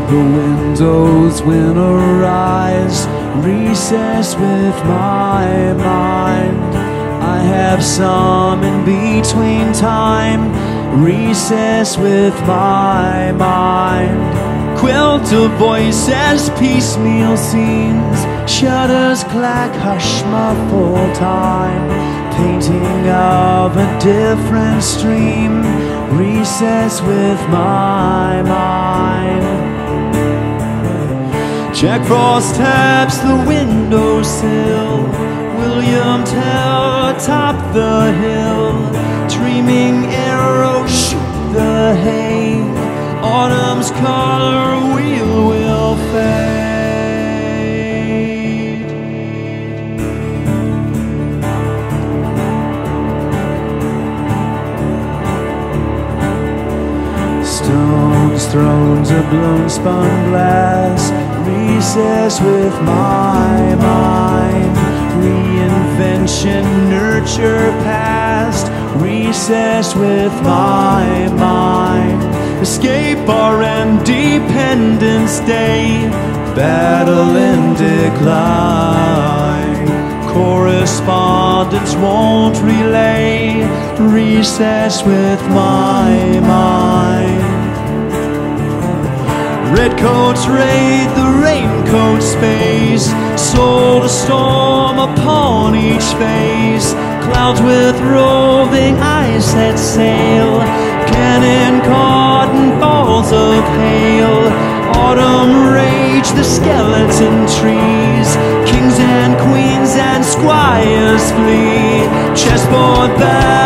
The windows winterize, recess with my mind. I have some in between time, recess with my mind. Quilt of voices, piecemeal scenes, shutters clack, hush, muffled time. Painting of a different stream, recess with my mind. Jack Frost taps the windowsill, William Tell atop the hill. Dreaming arrows shoot the hay, autumn's color wheel will fade. Stones, thrones of blown spun glass, recess with my mind. Reinvention, nurture past, recess with my mind. Escape our Independence Day, battle in decline. Correspondence won't relay, recess with my mind. Redcoats raid the raincoat space, soul to storm upon each face. Clouds with roving eyes set sail, cannon caught in balls of hail. Autumn rage the skeleton trees, kings and queens and squires flee. Chessboard back